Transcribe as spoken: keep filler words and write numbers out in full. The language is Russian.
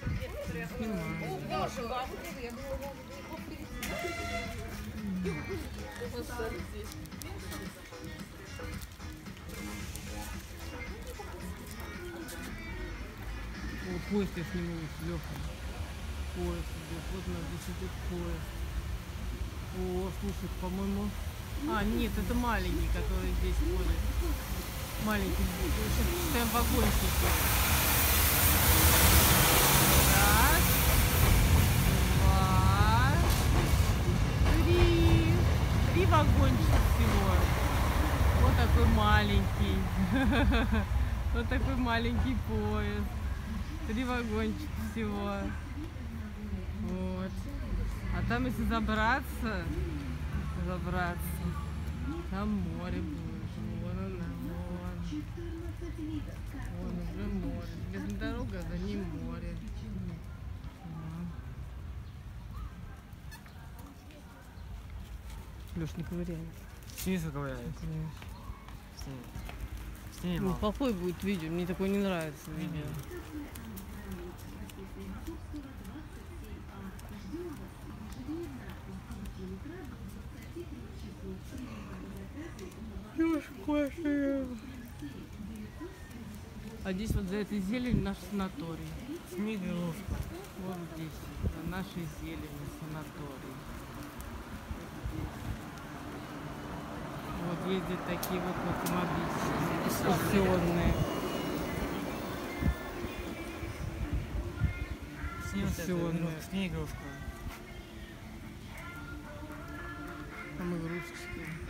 Вот поезд я сниму с Лёхой. Поезд идет. Вот у нас здесь идет поезд. О, слушай, по-моему... А, нет, это маленький, который здесь ходит. Маленький. Сейчас читаем вагончики. Раз, два, три. Три вагончика всего. Вот такой маленький. Вот такой маленький поезд. Три вагончика всего. Вот. А там, если забраться, забраться, там море будет. Вон оно, вон. Вон уже море. Железная дорога, за ним море. Леш, не ковыряй. Снизу ковыряет. Ну, плохой будет видео, мне такое не нравится видео. А здесь вот за этой зеленью наш санаторий. Снегировка. Вот здесь, за нашей зеленью санаторий. Вот ездят такие вот автомобили экскурсионные. Снегировка. Там игрушечки.